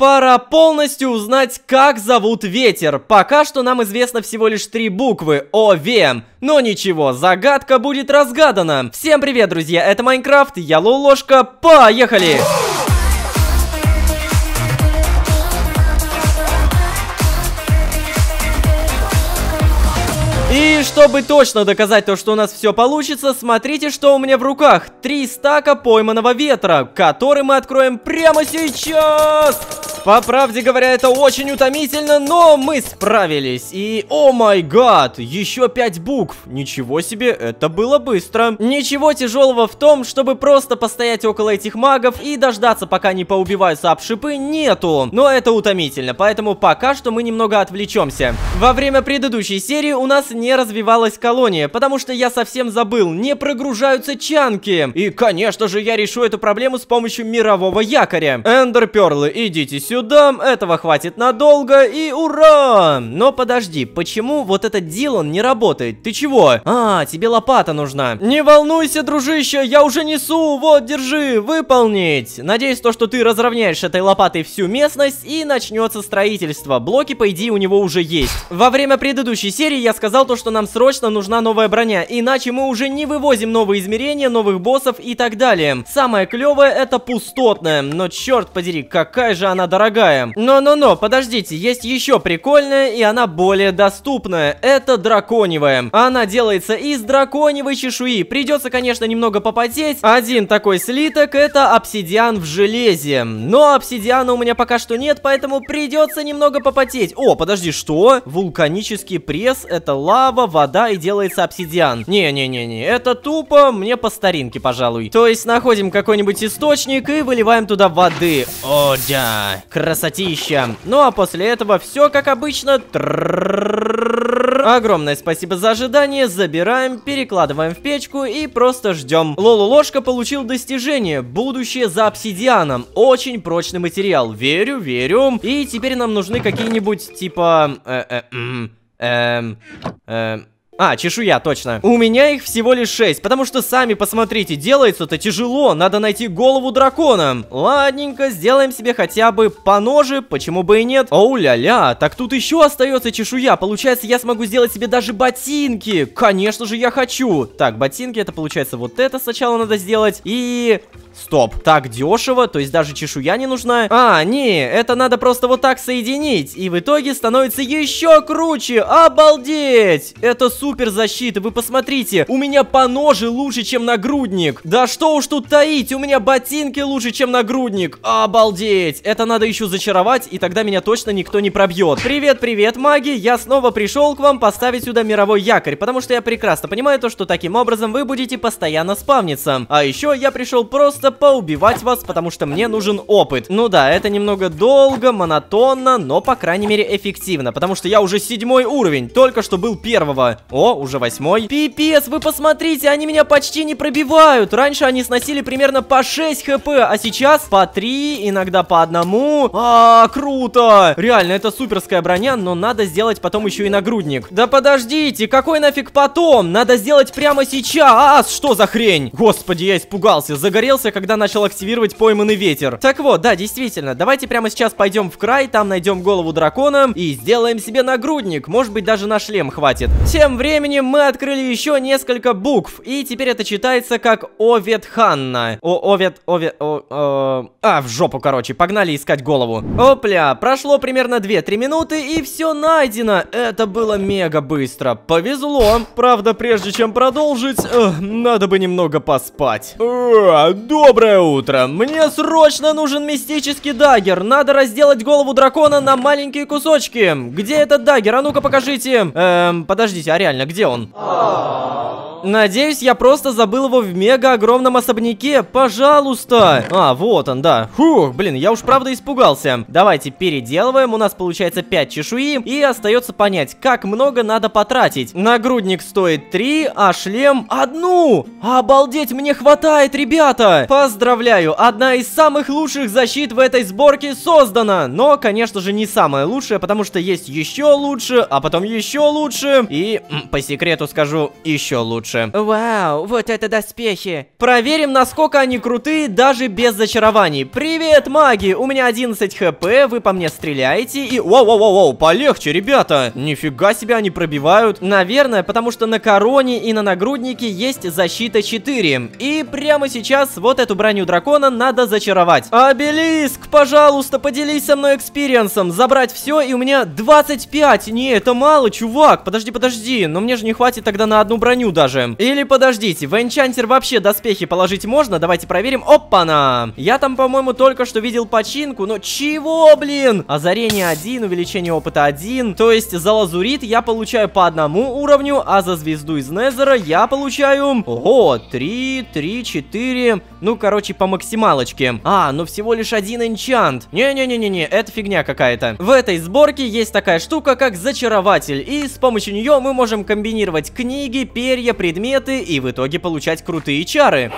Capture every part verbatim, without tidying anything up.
Пора полностью узнать, как зовут ветер. Пока что нам известно всего лишь три буквы О В. Но ничего, загадка будет разгадана. Всем привет, друзья, это Майнкрафт, я Лолошка, поехали! И чтобы точно доказать то, что у нас все получится, смотрите, что у меня в руках. Три стака пойманного ветра, который мы откроем прямо сейчас. По правде говоря, это очень утомительно, но мы справились. И, о май гад, еще пять букв. Ничего себе, это было быстро. Ничего тяжелого в том, чтобы просто постоять около этих магов и дождаться, пока не поубиваются об шипы, нету. Но это утомительно, поэтому пока что мы немного отвлечемся. Во время предыдущей серии у нас не развивалась колония, потому что я совсем забыл, не прогружаются чанки. И, конечно же, я решу эту проблему с помощью мирового якоря. Эндерперлы, идите сюда, этого хватит надолго, и ура! Но подожди, почему вот этот Дилан не работает? Ты чего? А, тебе лопата нужна. Не волнуйся, дружище, я уже несу, вот, держи, выполнить. Надеюсь, то, что ты разровняешь этой лопатой всю местность, и начнется строительство. Блоки, по идее, у него уже есть. Во время предыдущей серии я сказал то, что нам срочно нужна новая броня, иначе мы уже не вывозим новые измерения, новых боссов и так далее. Самое клевое это пустотная, но черт подери, какая же она дорогая. Но-но-но, подождите, есть еще прикольная, и она более доступная. Это драконевая. Она делается из драконевой чешуи. Придется, конечно, немного попотеть. Один такой слиток это обсидиан в железе. Но обсидиана у меня пока что нет, поэтому придется немного попотеть. О, подожди, что? Вулканический пресс, это лава, вода и делается обсидиан. Не-не-не-не, это тупо, мне по старинке, пожалуй. То есть находим какой-нибудь источник и выливаем туда воды. О, да, красотища. Ну а после этого все как обычно. Огромное спасибо за ожидание. Забираем, перекладываем в печку и просто ждем. Лололошка получил достижение. Будущее за обсидианом. Очень прочный материал. Верю, верю. И теперь нам нужны какие-нибудь типа... Э -э -м. Эм, эм, а, чешуя, точно. У меня их всего лишь шесть, потому что, сами посмотрите, делается-то тяжело. Надо найти голову дракона. Ладненько, сделаем себе хотя бы по ноже, почему бы и нет. Оу-ля-ля, так тут еще остается чешуя. Получается, я смогу сделать себе даже ботинки. Конечно же, я хочу. Так, ботинки, это получается вот это сначала надо сделать. И... Стоп, так дешево, то есть даже чешуя не нужна. А, не, это надо просто вот так соединить. И в итоге становится еще круче. Обалдеть! Это супер защита, вы посмотрите. У меня по ноже лучше, чем нагрудник. Да что уж тут таить, у меня ботинки лучше, чем нагрудник. Обалдеть! Это надо еще зачаровать, и тогда меня точно никто не пробьет. Привет, привет, маги! Я снова пришел к вам поставить сюда мировой якорь, потому что я прекрасно понимаю то, что таким образом вы будете постоянно спавниться. А еще я пришел просто поубивать вас, потому что мне нужен опыт. Ну да, это немного долго, монотонно, но по крайней мере эффективно, потому что я уже седьмой уровень, только что был первого. О, уже восьмой. Пипец, вы посмотрите, они меня почти не пробивают. Раньше они сносили примерно по шесть хп, а сейчас по три, иногда по одному. А, круто! Реально, это суперская броня, но надо сделать потом еще и нагрудник. Да подождите, какой нафиг потом? Надо сделать прямо сейчас. Что за хрень? Господи, я испугался, загорелся, когда начал активировать пойманный ветер. Так вот, да, действительно, давайте прямо сейчас пойдем в край, там найдем голову дракона и сделаем себе нагрудник. Может быть, даже на шлем хватит. Тем временем мы открыли еще несколько букв, и теперь это читается как Оветханна. О, Овет, Овет, о, о... А, в жопу, короче, погнали искать голову. Опля, прошло примерно две-три минуты, и все найдено. Это было мега быстро. Повезло. Правда, прежде чем продолжить, эх, надо бы немного поспать. Э, Доброе утро! Мне срочно нужен мистический даггер. Надо разделать голову дракона на маленькие кусочки. Где этот даггер? А ну-ка покажите. Эм, подождите, а реально, где он? Надеюсь, я просто забыл его в мега огромном особняке. Пожалуйста. А, вот он, да. Фух, блин, я уж правда испугался. Давайте переделываем. У нас получается пять чешуи. И остается понять, как много надо потратить. Нагрудник стоит три, а шлем одну. Обалдеть, мне хватает, ребята. Поздравляю, одна из самых лучших защит в этой сборке создана. Но, конечно же, не самая лучшая, потому что есть еще лучше, а потом еще лучше. И, по секрету скажу, еще лучше. лучше. Вау, вот это доспехи. Проверим, насколько они крутые, даже без зачарований. Привет, маги! У меня одиннадцать хп, вы по мне стреляете и... Воу-воу-воу, полегче, ребята! Нифига себе они пробивают. Наверное, потому что на короне и на нагруднике есть защита четыре. И прямо сейчас вот эту броню дракона надо зачаровать. Обелиск, пожалуйста, поделись со мной экспириенсом. Забрать все, и у меня двадцать пять. Не, это мало, чувак. Подожди, подожди. Но мне же не хватит тогда на одну броню даже. Или подождите, в энчантер вообще доспехи положить можно? Давайте проверим. Опа-на! Я там, по-моему, только что видел починку. Но чего, блин? Озарение один, увеличение опыта один. То есть за лазурит я получаю по одному уровню, а за звезду из Незера я получаю... Ого, три, три, четыре. Ну, короче, по максималочке. А, ну всего лишь один энчант. Не-не-не-не-не, это фигня какая-то. В этой сборке есть такая штука, как зачарователь. И с помощью нее мы можем комбинировать книги, перья, предметы и в итоге получать крутые чары.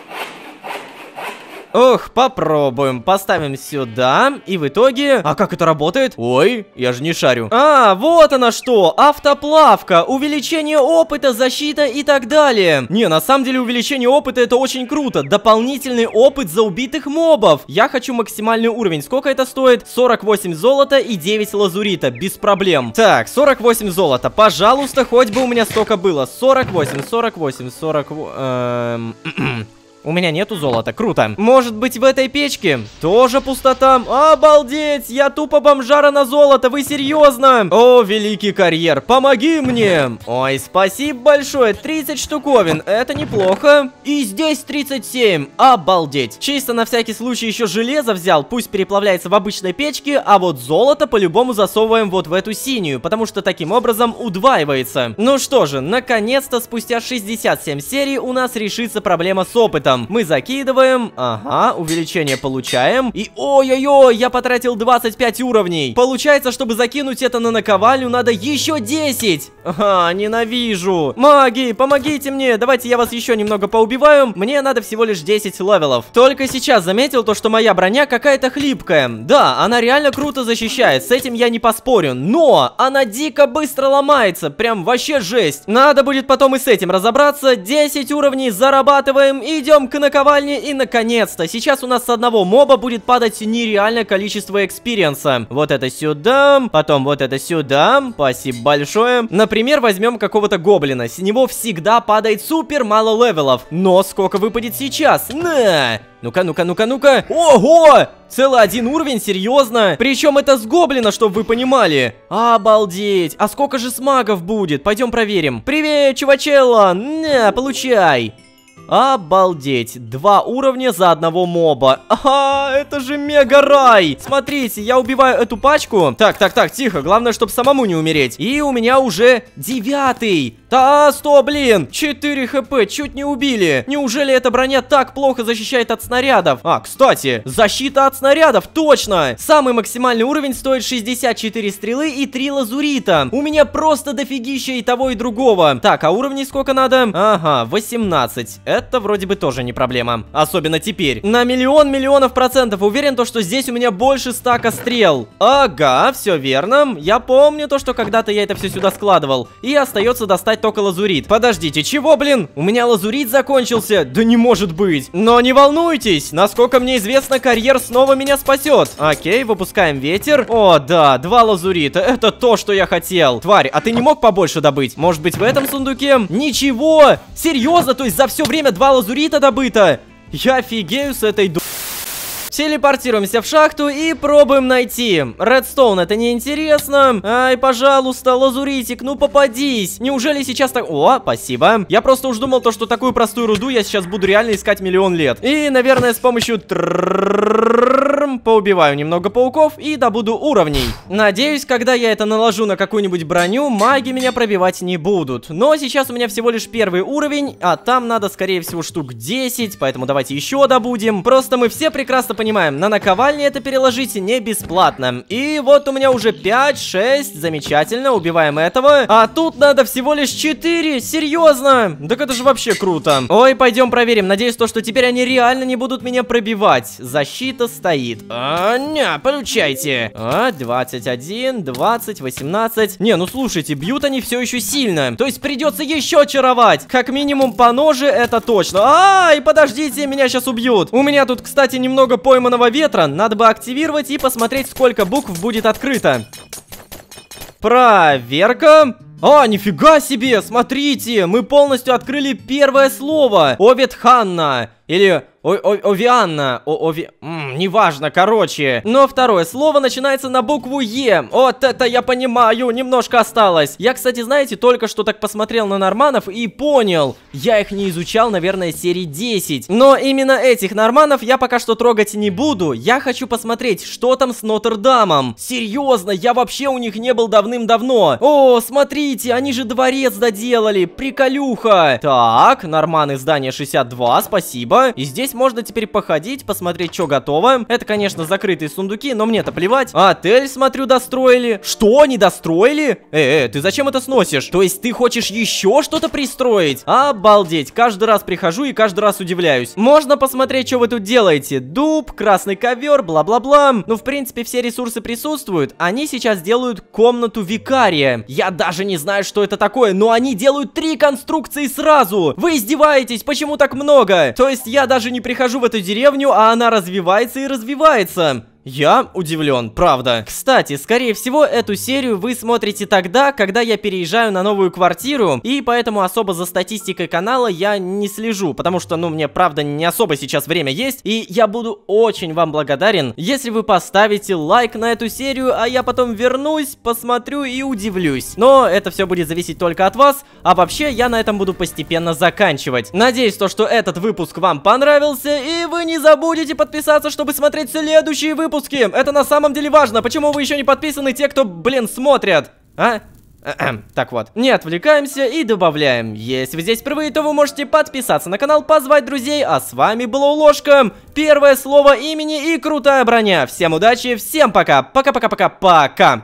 Ох, попробуем. Поставим сюда. И в итоге... А как это работает? Ой, я же не шарю. А, вот она что. Автоплавка. Увеличение опыта, защита и так далее. Не, на самом деле увеличение опыта это очень круто. Дополнительный опыт за убитых мобов. Я хочу максимальный уровень. Сколько это стоит? сорок восемь золота и девять лазурита. Без проблем. Так, сорок восемь золота. Пожалуйста, хоть бы у меня столько было. сорок восемь, сорок восемь, сорок восемь... Эм... У меня нету золота, круто. Может быть в этой печке тоже пустота? Обалдеть, я тупо бомжара на золото, вы серьезно? О, великий карьер, помоги мне. Ой, спасибо большое, тридцать штуковин, это неплохо. И здесь тридцать семь, обалдеть. Чисто на всякий случай еще железо взял, пусть переплавляется в обычной печке, а вот золото по-любому засовываем вот в эту синюю, потому что таким образом удваивается. Ну что же, наконец-то спустя шестьдесят семь серий у нас решится проблема с опытом. Мы закидываем, ага, увеличение получаем. И ой-ой-ой, я потратил двадцать пять уровней. Получается, чтобы закинуть это на наковальню, надо еще десять. Ага, ненавижу. Маги, помогите мне, давайте я вас еще немного поубиваю. Мне надо всего лишь десять левелов. Только сейчас заметил то, что моя броня какая-то хлипкая. Да, она реально круто защищает, с этим я не поспорю. Но она дико быстро ломается, прям вообще жесть. Надо будет потом и с этим разобраться. десять уровней зарабатываем, идем к наковальне, и наконец-то сейчас у нас с одного моба будет падать нереальное количество экспириенса. Вот это сюда, потом вот это сюда. Спасибо большое. Например, возьмем какого-то гоблина. С него всегда падает супер мало левелов. Но сколько выпадет сейчас? На! Ну-ка, ну-ка, ну-ка, ну-ка. Ого! Целый один уровень, серьезно? Причем это с гоблина, чтобы вы понимали. Обалдеть. А сколько же с магов будет? Пойдем проверим. Привет, чувачелла. На, получай. Обалдеть, два уровня за одного моба. Ага, это же мега рай. Смотрите, я убиваю эту пачку. Так, так, так, тихо, главное, чтобы самому не умереть. И у меня уже девятый. Да, сто, блин, четыре хп, чуть не убили. Неужели эта броня так плохо защищает от снарядов? А, кстати, защита от снарядов, точно. Самый максимальный уровень стоит шестьдесят четыре стрелы и три лазурита. У меня просто дофигища и того, и другого. Так, а уровней сколько надо? Ага, восемнадцать. Это вроде бы тоже не проблема. Особенно теперь. На миллион миллионов процентов уверен, то, что здесь у меня больше стака стрел. Ага, все верно. Я помню то, что когда-то я это все сюда складывал. И остается достать только лазурит. Подождите, чего, блин? У меня лазурит закончился? Да не может быть. Но не волнуйтесь. Насколько мне известно, карьер снова меня спасет. Окей, выпускаем ветер. О, да, два лазурита. Это то, что я хотел. Тварь, а ты не мог побольше добыть? Может быть, в этом сундуке? Ничего. Серьезно? То есть за все время два лазурита добыто? Я офигею с этой ду... Телепортируемся в шахту и пробуем найти. Редстоун, это неинтересно. Ай, пожалуйста, лазуритик, ну попадись. Неужели сейчас так... О, спасибо. Я просто уж думал то, что такую простую руду я сейчас буду реально искать миллион лет. И, наверное, с помощью... поубиваю немного пауков и добуду уровней. Надеюсь, когда я это наложу на какую-нибудь броню, маги меня пробивать не будут. Но сейчас у меня всего лишь первый уровень, а там надо, скорее всего, штук десять, поэтому давайте еще добудем. Просто мы все прекрасно понимаем, понимаем, на наковальне это переложить не бесплатно. И вот у меня уже пять, шесть, замечательно, убиваем этого. А тут надо всего лишь четыре, серьезно? Так это же вообще круто. Ой, пойдем проверим, надеюсь, то, что теперь они реально не будут меня пробивать. Защита стоит. А, не, получайте. А, двадцать один, двадцать, восемнадцать. Не, ну слушайте, бьют они все еще сильно. То есть придется еще очаровать. Как минимум по ноже, это точно. А, и подождите, меня сейчас убьют. У меня тут, кстати, немного пойманного ветра. Надо бы активировать и посмотреть, сколько букв будет открыто. Проверка. А, нифига себе, смотрите, мы полностью открыли первое слово. Оветханна. Или о о Овианна. О Ови... М, неважно, короче. Но второе слово начинается на букву Е. Вот это я понимаю, немножко осталось. Я, кстати, знаете, только что так посмотрел на норманов и понял. Я их не изучал, наверное, серии десять. Но именно этих норманов я пока что трогать не буду. Я хочу посмотреть, что там с Нотр-Дамом. Серьезно, я вообще у них не был давным-давно. О, смотрите, они же дворец доделали. Приколюха. Так, норманы здание шестьдесят два, спасибо. И здесь можно теперь походить, посмотреть, что готово. Это, конечно, закрытые сундуки, но мне-то плевать. Отель, смотрю, достроили. Что, не достроили? Э, э, ты зачем это сносишь? То есть ты хочешь еще что-то пристроить? Обалдеть, каждый раз прихожу и каждый раз удивляюсь. Можно посмотреть, что вы тут делаете. Дуб, красный ковер, бла-бла-бла. Ну, в принципе, все ресурсы присутствуют. Они сейчас делают комнату викария. Я даже не знаю, что это такое, но они делают три конструкции сразу. Вы издеваетесь? Почему так много? То есть я даже не прихожу в эту деревню, а она развивается и развивается. Я удивлен, правда. Кстати, скорее всего, эту серию вы смотрите тогда, когда я переезжаю на новую квартиру, и поэтому особо за статистикой канала я не слежу, потому что, ну, мне, правда, не особо сейчас время есть, и я буду очень вам благодарен, если вы поставите лайк на эту серию, а я потом вернусь, посмотрю и удивлюсь. Но это все будет зависеть только от вас, а вообще я на этом буду постепенно заканчивать. Надеюсь, то, что этот выпуск вам понравился, и вы не забудете подписаться, чтобы смотреть следующие выпуски. Это на самом деле важно. Почему вы еще не подписаны, те, кто, блин, смотрят? А? Так вот, не отвлекаемся и добавляем. Если вы здесь впервые, то вы можете подписаться на канал, позвать друзей. А с вами была Ложка. Первое слово имени и крутая броня. Всем удачи, всем пока. Пока-пока-пока-пока.